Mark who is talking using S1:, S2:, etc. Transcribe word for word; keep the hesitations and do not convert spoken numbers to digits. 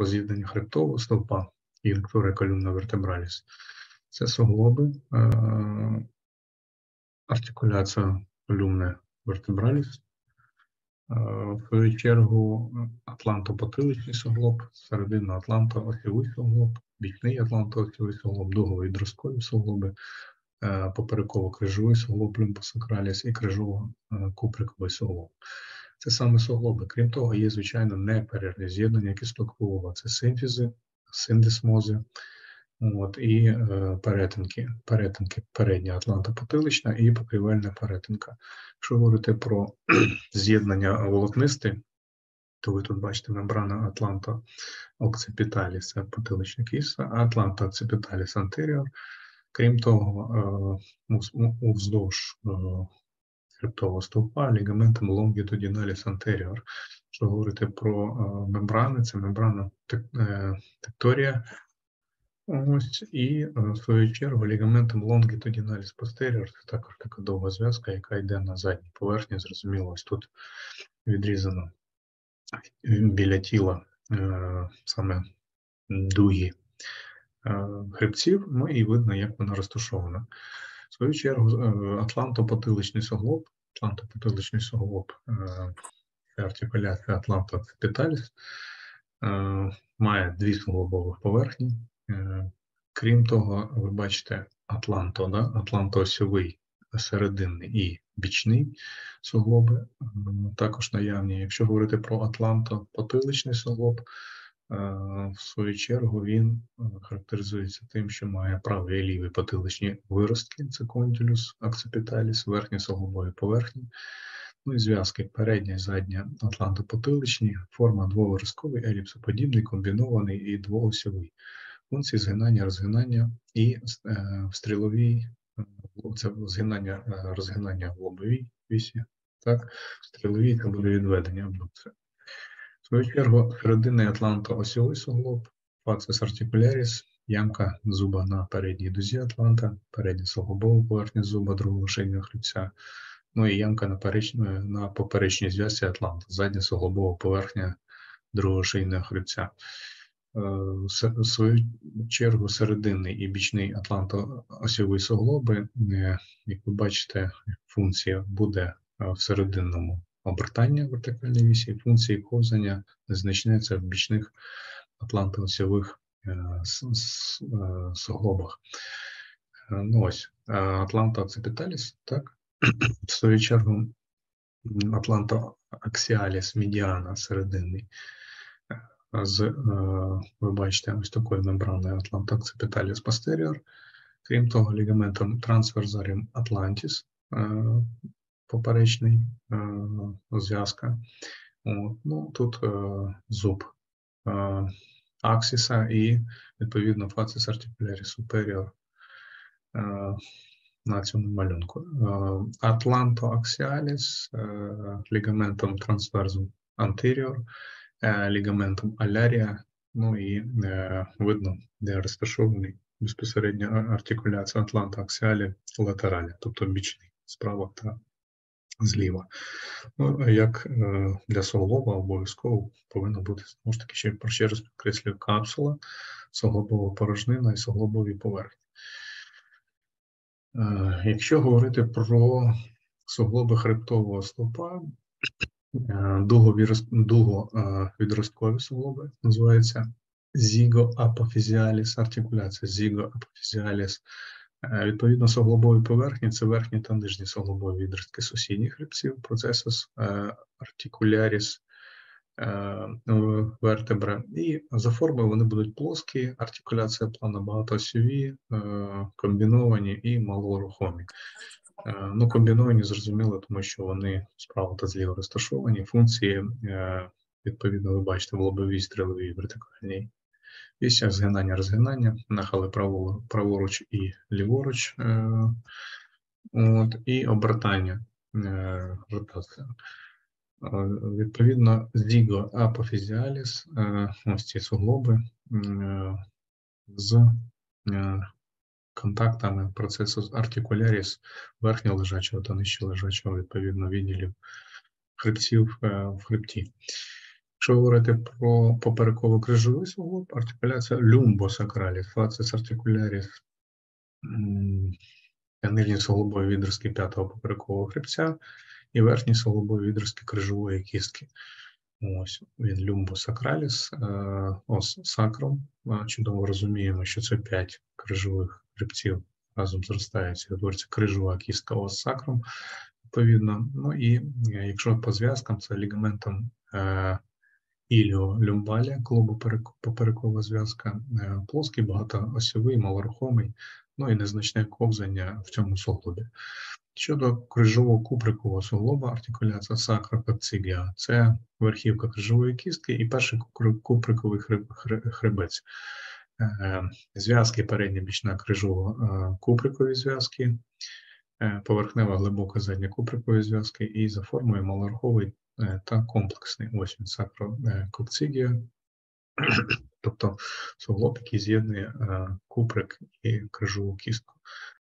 S1: про з'єднання хребтового стовпа і інфлюра колюмна вертебраліс. Це суглоби, артикуляція колюмни вертебраліс. В свою чергу атлантопотиличний суглоб, серединно атлантоосьовий суглоб, бічний атлантоосьовий суглоб, дугово-відросткові суглоби, попереково-крижовий суглоб люмбосакраліс і крижово-куприковий суглоб. Це саме суглоби. Крім того, є, звичайно, неперервні з'єднання кісток тулова. Це симфізи, синдесмози, от, і е, перетинки. Перетинки передня атлантопотилична і покрівельна перетинка. Якщо говорити про з'єднання волокнисти, то ви тут бачите мембрана атланто-окципіталіс, це потилична кіста, атланто-окципіталіс антеріор. Крім того, уздовж хребтового стовпа лігаментом лонгітудіналіс антеріор. Якщо говорити про мембрани, це мембрана текторія. Ось, і в свою чергу лігаментом лонгітудіналіс постеріор, це також така довга зв'язка, яка йде на задній поверхні. Зрозуміло, ось тут відрізано біля тіла саме дуги хребців, ну і видно, як вона розташована. В свою чергу, атлантопотиличний суглоб, атлантопотиличний суглоб, артикуляція атлантоокципіталіс, має дві суглобових поверхні. Крім того, ви бачите атланто, да? Атлантоосьовий, серединний і бічний суглоби також наявні. Якщо говорити про атлантопотиличний суглоб, в свою чергу він характеризується тим, що має правий і лівий потиличні виростки, це кондилюс окципіталіс, верхні суглобові поверхні, ну і зв'язки передня і задня атлантопотиличні, форма двовиростковий, еліпсоподібний, комбінований і двоосьовий. Функції згинання, розгинання і е, в стріловій, це згинання, розгинання в лобовій вісі, так, в стріловій це буде відведення абдукції. В свою чергу, серединний атланто-осьовий суглоб, фацис артикуляріс, ямка зуба на передній дузі атланта, передня суглобова поверхня зуба другого шийного хребця, ну і ямка на, переч... на поперечній зв'язці атланта, задня суглобова поверхня другого шийного хребця. В свою чергу, серединний і бічний атланто-осьовий суглоби, як ви бачите, функція буде в серединному обертання вертикальної вісі, функції ковзання незначне в бічних атлантоосьових суглобах. Ну ось, атлантоокципіталіс, так? В свою чергу, атлантоаксіаліс медіана, серединний, з, ви бачите, ось такою мембраною атлантоокципіталіс постеріор. Крім того, лігаментом трансверзаріум атлантіс, поперечний зв'язка. Ну, тут зуб аксіса і, відповідно, фацис артикуляріс суперіор на цьому малюнку. Атлантоаксіаліс, лігаментом трансверзум антеріор, лігаментом алярія, ну і е, видно, де розташований безпосередньо артикуляція атлантоаксіалі латералі, тобто бічний, справа та зліва. Ну, як е, для суглоба обов'язково повинна бути, знову ж таки, ще, ще раз підкреслюю, капсула, суглобова порожнина і суглобові поверхні. Е, якщо говорити про суглоби хребтового стовпа, дуговідросткові суглоби, називається зігоапофізіаліс, артикуляція зігоапофізіаліс. Відповідно, суглобові поверхні – це верхні та нижні суглобові відростки сусідніх хребців, процесус артикуляріс вертебра. І за формою вони будуть плоскі, артикуляція плана багатоосьові, комбіновані і малорухомі. Ну, комбіновані, зрозуміло, тому що вони справа та зліва розташовані. Функції, відповідно, ви бачите, в лобовій, стріловій, вертикальній вісях, згинання, розгинання, нахили праворуч і ліворуч, от, і обертання, ротація. Відповідно, зігоапофізіаліс, ось ці суглоби з контактами процесу артикуляріс верхньо лежачого та нижче лежачого, відповідно, відділів хребців в хребті. Якщо говорити про попереково-крижовий суглоб, артикуляція люмбосакраліс, фацис артикуляріс, нижні суглобові відрізки п'ятого поперекового хребця і верхні суглобові відрізки крижової кістки. Ось він люмбосакраліс, ос сакрум. Чудово розуміємо, що це п'ять крижових хребців разом зростаються, і утворюється крижова кістка ос сакрум, відповідно. Ну і якщо по зв'язкам, це лігаментом іліолюмбалія, клубопоперекова зв'язка, плоский, багатоосьовий, малорухомий, ну і незначне ковзання в цьому суглобі. Щодо крижового куприкового суглоба, артикуляція сакрококцигіа – це верхівка крижової кістки і перший куприковий хребець. Зв'язки передня бічна крижово-куприкові зв'язки, поверхнева глибока задня куприкові зв'язки і за формою малоруховий та комплексний. Ось він сакрококцигіа, тобто суглоб, який з'єднує куприк і крижову кістку.